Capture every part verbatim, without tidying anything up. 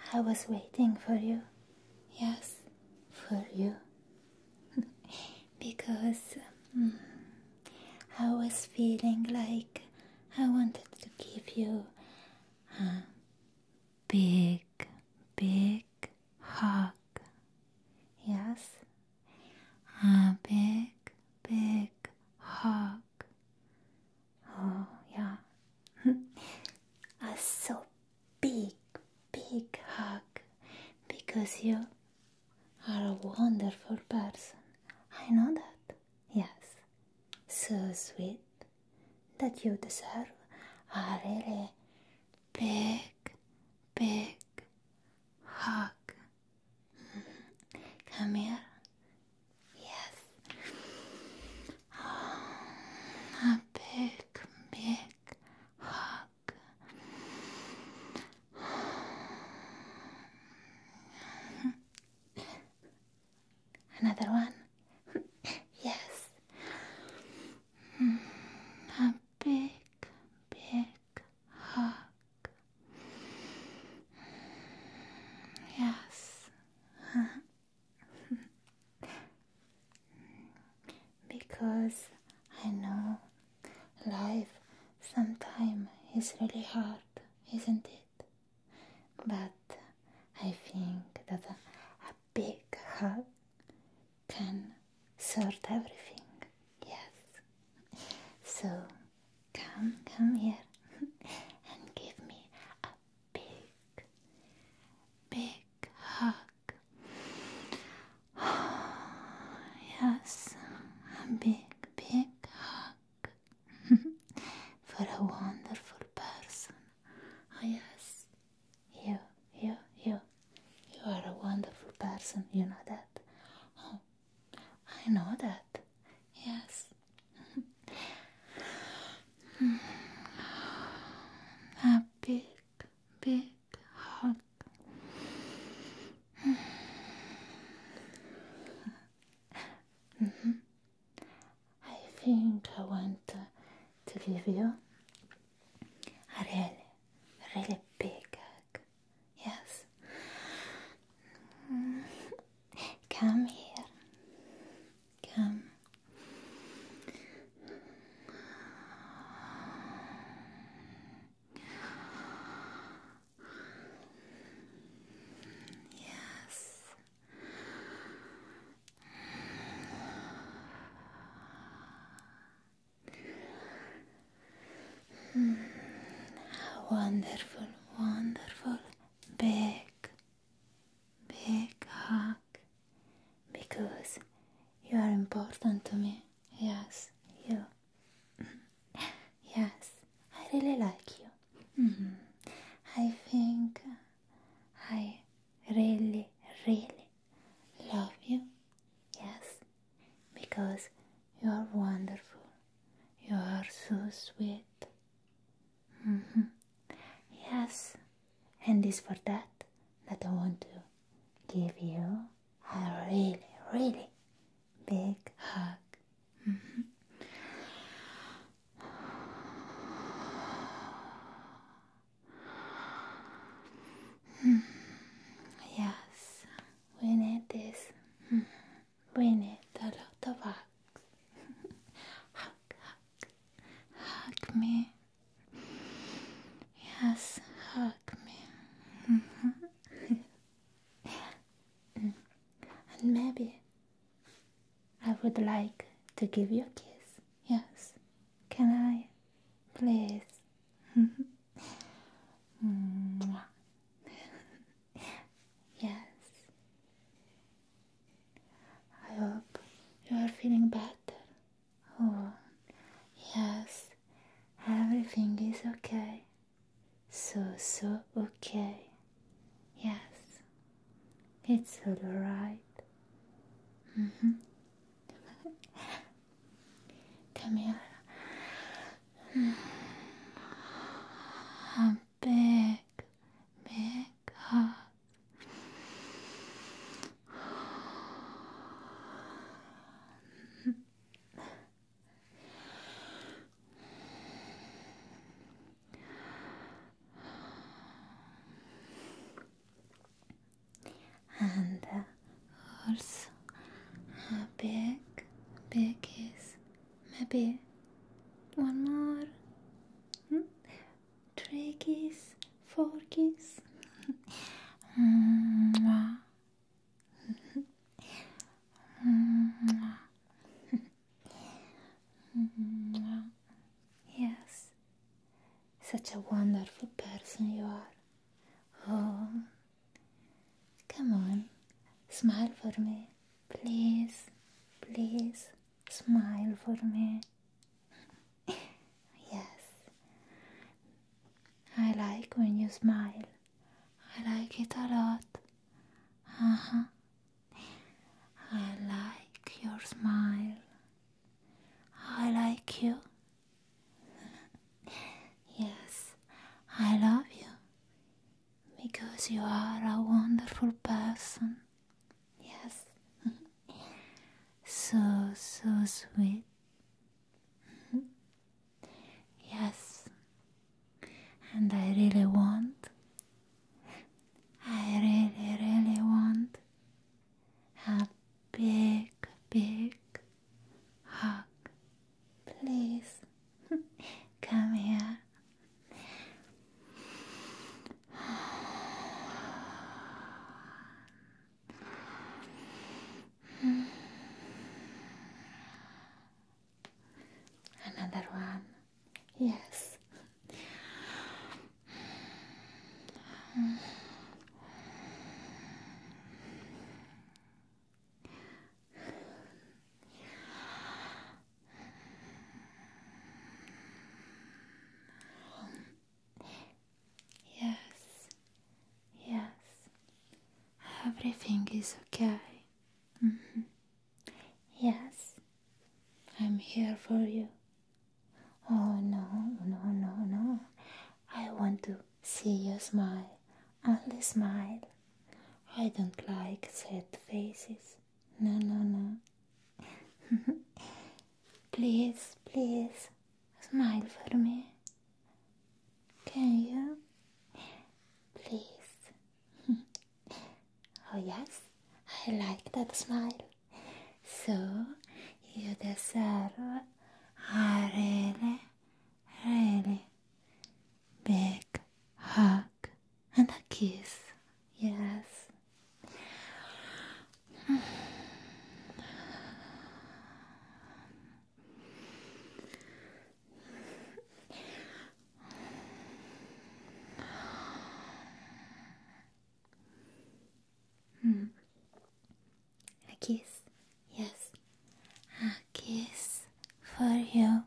I was waiting for you. Yes, for you. Because um, I was feeling like I wanted to give you a big, big hug. Yes, a big, big hug. Oh, yeah. A so big, big hug, because you are a wonderful person. I know that. Yes, so sweet that you deserve a really big, big hug. Come here. Yes. A big, big hug. Another one. Yes. A big, big hug. Yes. Because I know life sometimes is really hard, isn't it? But I think that a, a big hug can sort everything. Yes. So come, come here and give me a big, big hug. Yes, a big, big hug for a wonderful person. Oh yes, you, you, you, you are a wonderful person. You know that? Oh, I know that. Yes. A big, big hug. Mm-hmm. I think I want to, to give you a really, really big hug. Yes. Mm. Come here. Come. Yes. Mm. A wonderful, wonderful, big, big hug. Because you are important to me. Yes, you. Yes, I really like you. Mm-hmm. I think I really, really love you. Yes, because you are wonderful. You are so sweet. Mm-hmm. Yes, and it's for that that I want to give you a really, really big hug. Mm-hmm. Mm. Yes, we need this. Mm. We need a lot of hugs. Hug, hug, hug me. Yes, hug me. Mm-hmm. Mm. And maybe I would like to give you a kiss. Yes, can I? Please. Mm-hmm. Mwah. Yes. I hope you are feeling better. Oh, yes. Everything is okay. So, so okay. Yes. It's all right. Mm-hmm. Come here. A big, big hug. Maybe one more. Hmm? Three kiss, four kiss. Mwah. Mwah. Mwah. Yes, such a wonderful person you are. Oh, come on, smile for me, please, please, smile for me. Yes, I like when you smile. I like it a lot. Uh-huh. I like your smile. I like you. Yes, I love you because you are a wonderful person. Yes, so, so sweet. Yes, and I really want, I really, really want a big, big hug. Please, come here. Another one. Yes. Yes. Yes. Everything is okay. Mm-hmm. Yes. I'm here for you. Oh no, no, no, no. I want to see you smile. Only smile. I don't like sad faces. No, no, no. Please, please, smile for me. Can you? Please. Oh yes, I like that smile. So, you deserve a really, really big hug and a kiss. Yes. Mm. A kiss. Yes. A kiss for you.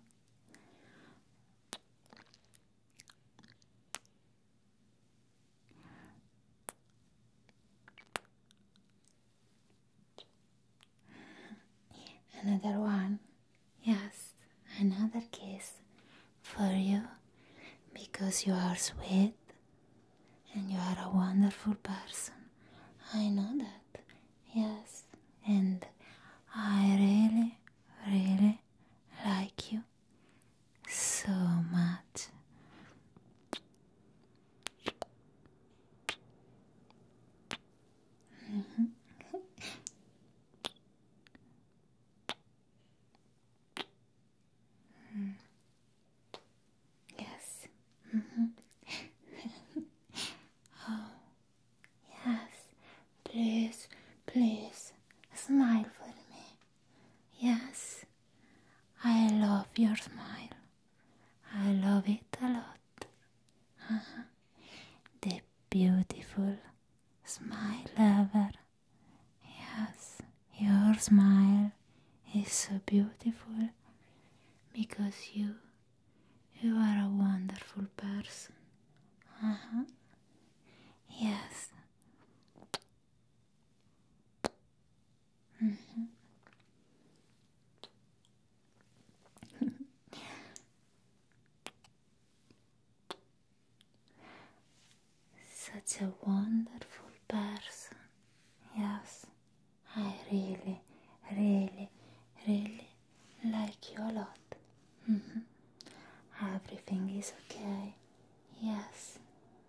Another one. Yes, another kiss for you because you are sweet and you are a wonderful person. I know that. Yes, and I really, really like you so much. Mm-hmm. Mm. Yes. Mm-hmm. Oh, yes. Please, please, smile for me. Yes, I love your smile. I love it a lot. Uh-huh. The beautiful smile ever. Yes, your smile is so beautiful because you, you are a wonderful person. Uh-huh. Yes. Mm-hmm. Such a wonderful person. Yes, I really, really, really like you a lot. Mm-hmm. Everything is okay. Yes.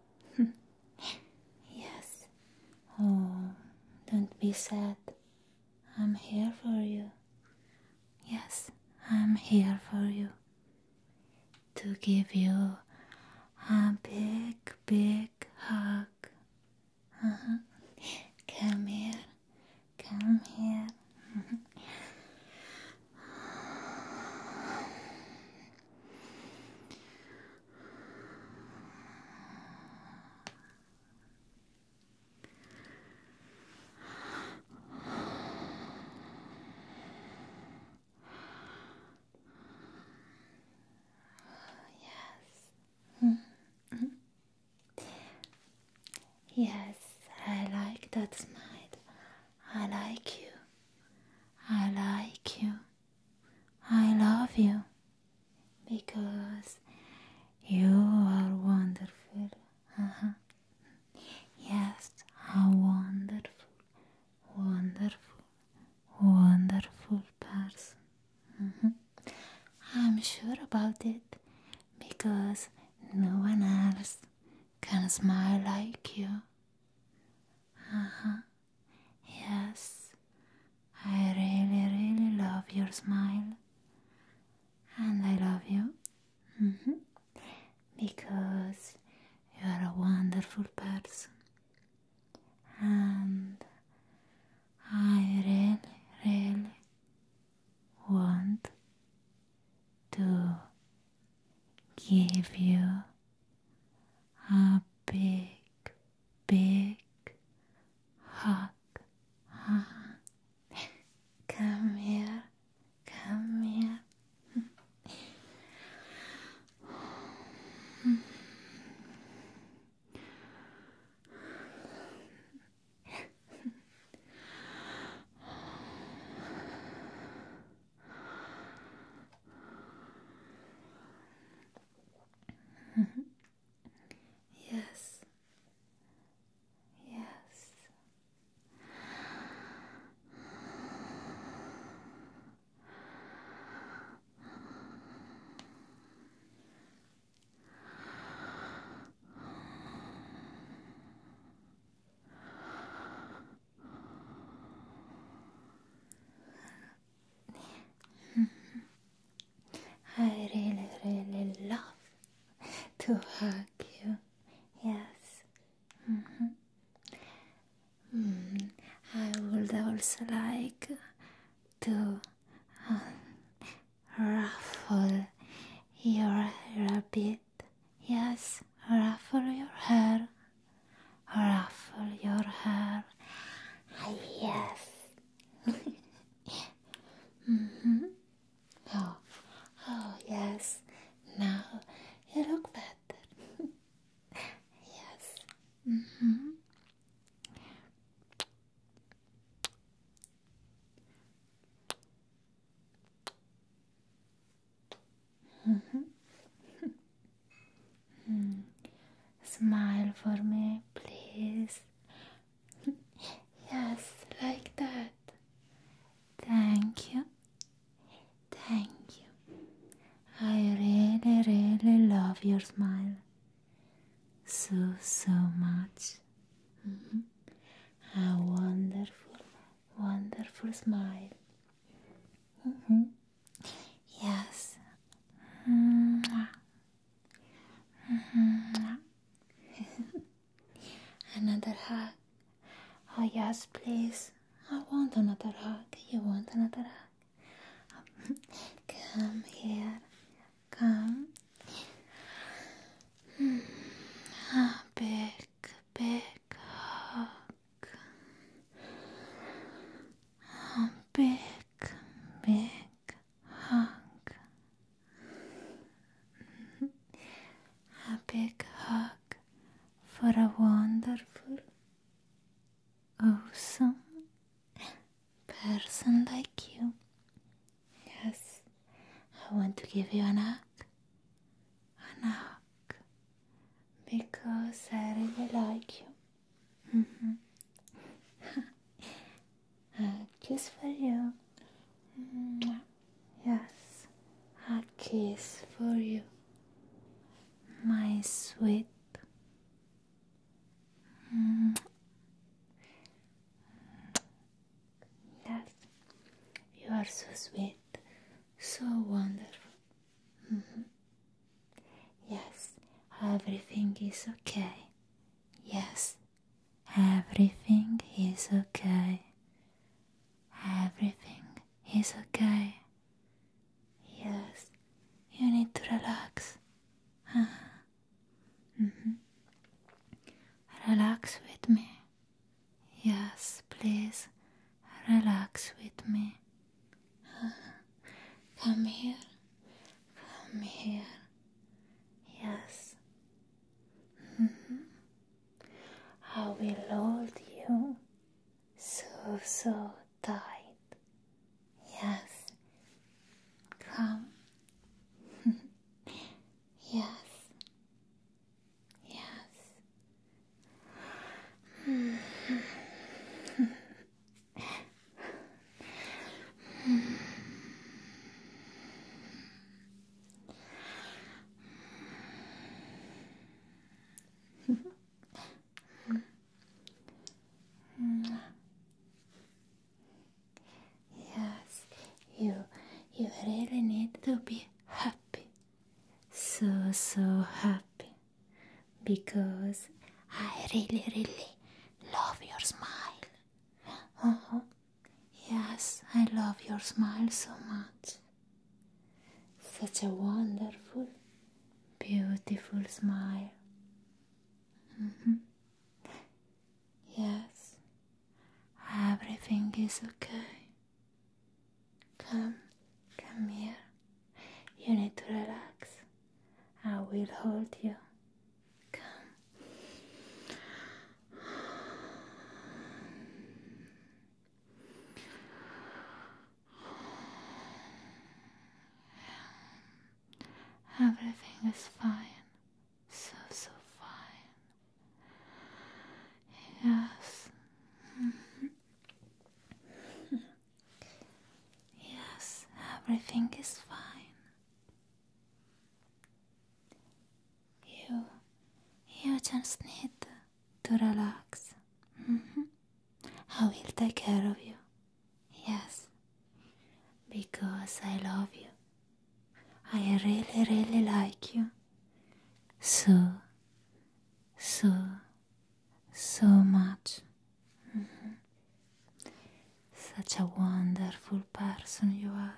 Yes. Oh, don't be sad. I'm here for you. Yes, I'm I'm here for you, to give you a big, big hug. Uh-huh. Come here, come here. Mm-hmm. Yes, I like that smile. I like you. I like you. I love you. Because you are wonderful. Uh-huh. Yes, a wonderful, wonderful, wonderful person. Mm-hmm. I'm sure about it. Because no one else can smile like you. Uh-huh. Yes, I really, really love your smile. And I love you. Mm-hmm. Because you are a wonderful person. And I really, really want to give you a big, big hug. Uh-huh. Come here, come here. Yes, yes. I really, really love to hug you. Yes. Mm-hmm. Mm, I would also like to uh, ruffle your hair a bit. Yes, ruffle your hair. Ruffle your hair. Ah, yes. Mm-hmm. Oh, oh, yes. Now you look better. Yes. Mm-hmm. Mm-hmm. Mm. Smile for me, please. Yes, like that. Thank you. Thank you. I really, really love your smile. So, so much. Mm-hmm. A wonderful, wonderful smile. Mm-hmm. Yes. Mm-hmm. Mm-hmm. Another hug. Oh yes, please. I want another hug. You want another hug? Come here. Come. A big, big hug. A big, big hug. A big hug for a wonderful, awesome person like you. Yes, I want to give you an hug. An hug. Because I really like you. Mm-hmm. A kiss for you. Yes, a kiss for you. My sweet. Mm. Yes, you are so sweet, so wonderful. is okay. Yes, everything is okay. Everything is okay. Yes, you need to relax. Mm-hmm. Relax with me. Yes, please, relax with me. Come here. Come here. Yes. Mm-hmm. I will hold you so, so tight. Yes. Come. Yes. Yes. Mm-hmm. Yes, you you really need to be happy. So so happy. Because I really really love your smile. Uh-huh. Yes, I love your smile so much. Such a wonderful, beautiful smile. Mm-hmm. Yes, everything is okay. Come, come here. You need to relax. I will hold you. Come. Everything is fine. So, so fine. Yes. Mm-hmm. Yes, everything is fine. You, you just need to relax. Mm-hmm. I will take care of you. Yes, because I love you. I really, really like you. So, so, so much. Mm-hmm. Such a wonderful person you are.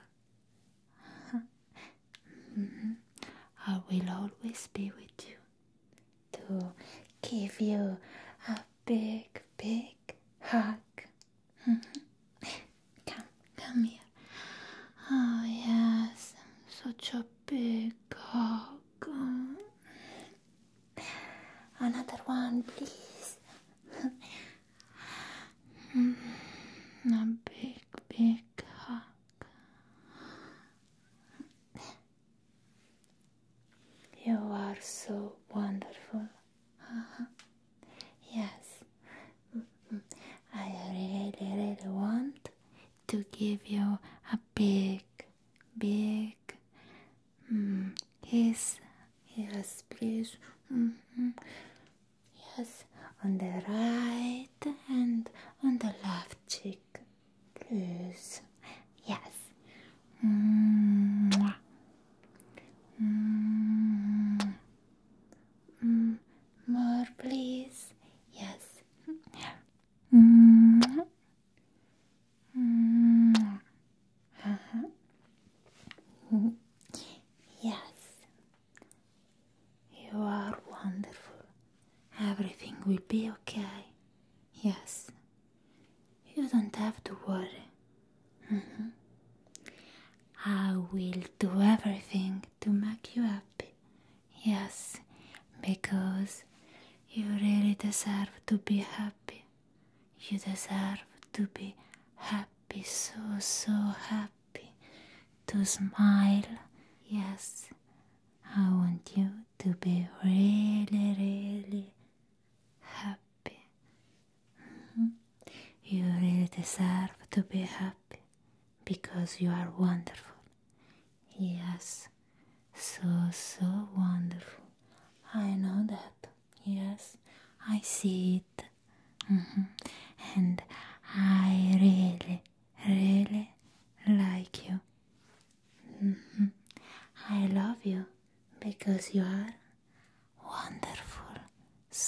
Mm-hmm. I will always be with you to give you a big, big hug. Mm-hmm. Come, come here. Oh yes, such a big hug. Another one, please. A big, big hug. You are so wonderful. Uh-huh. Yes. I really, really want to give you a big, big mm, kiss. Yes, please. Mm-hmm. Yes, on the right and on the left cheek, please. Yes. Mwah. Mm. Mm. More, please. Yes. Mm. Mm. Uh-huh. Yes. You are wonderful. Everything will be okay. Yes. You don't have to worry. Mm-hmm. I will do everything to make you happy. Yes, because you really deserve to be happy. You deserve to be happy, so, so happy. To smile. Yes, I want you to be really, really happy. Mm-hmm. You really deserve to be happy because you are wonderful. Yes, so, so wonderful. I know that. Yes, I see it. Mm-hmm. And I really, really like you. Mm-hmm. I love you because you are wonderful.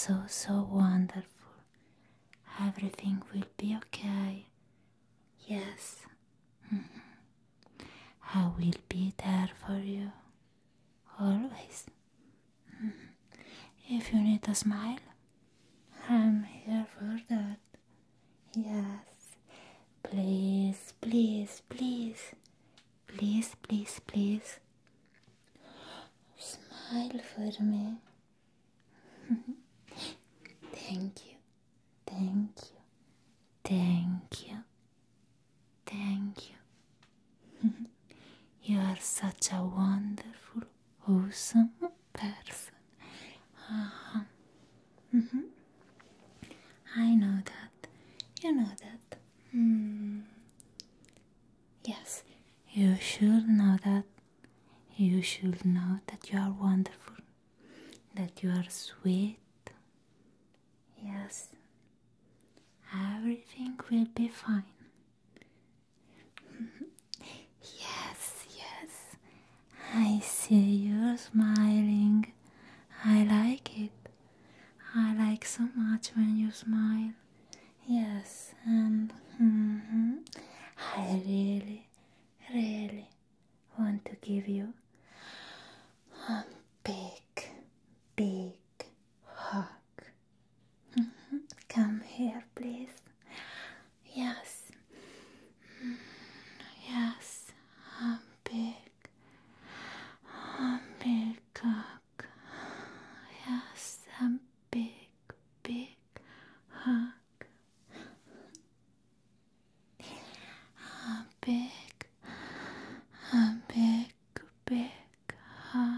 so, so wonderful. Everything will be okay. Yes. Mm-hmm. I will be there for you. Always. Mm-hmm. If you need a smile, I'm here for that. Yes. Please, please, please. Please, please, please. Smile for me. Thank you. Thank you. Thank you. Thank you. You are such a wonderful, awesome person. Uh-huh. Mm-hmm. I know that. You know that. Mm. Yes, you should know that. You should know that you are wonderful. That you are sweet. Yes. Everything will be fine. Yes, yes. I see you smiling. I like it. I like so much when you smile. Yes, and mm-hmm, I really, really want to give you a big, big hug. Mm-hmm. Come here, please. Yes. Yes, a big, a big hug. Yes, a big, big hug. A big, a big, big hug.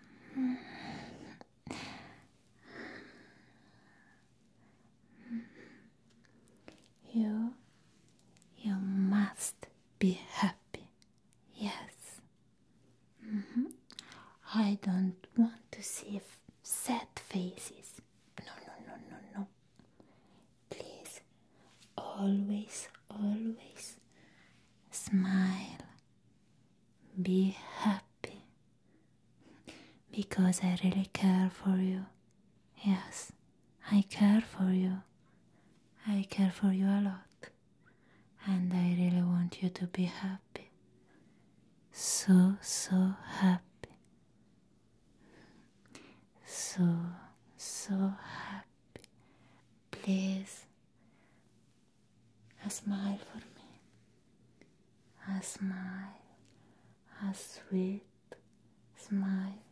You, you must be happy. Yes. Mm-hmm. I don't want to see f- sad faces. No, no, no, no, no. Please, always, always smile. Be happy. Because I really care for you. Yes, I care for you. I care for you a lot. And I really want you to be happy. So, so happy. So, so happy. Please, a smile for me. A smile. A sweet smile.